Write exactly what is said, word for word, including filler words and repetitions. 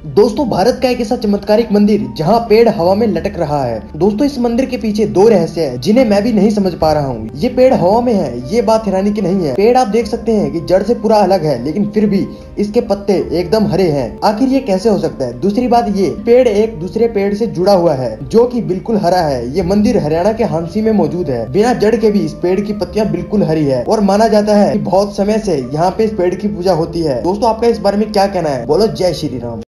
दोस्तों भारत का एक ऐसा चमत्कारिक मंदिर जहां पेड़ हवा में लटक रहा है। दोस्तों इस मंदिर के पीछे दो रहस्य हैं जिन्हें मैं भी नहीं समझ पा रहा हूँ। ये पेड़ हवा में है, ये बात हैरानी की नहीं है। पेड़ आप देख सकते हैं कि जड़ से पूरा अलग है, लेकिन फिर भी इसके पत्ते एकदम हरे हैं। आखिर ये कैसे हो सकता है? दूसरी बात, ये पेड़ एक दूसरे पेड़ से जुड़ा हुआ है जो कि बिल्कुल हरा है। ये मंदिर हरियाणा के हांसी में मौजूद है। बिना जड़ के भी इस पेड़ की पत्तियां बिल्कुल हरी है और माना जाता है कि बहुत समय से यहाँ पे इस पेड़ की पूजा होती है। दोस्तों आपका इस बारे में क्या कहना है? बोलो जय श्री राम।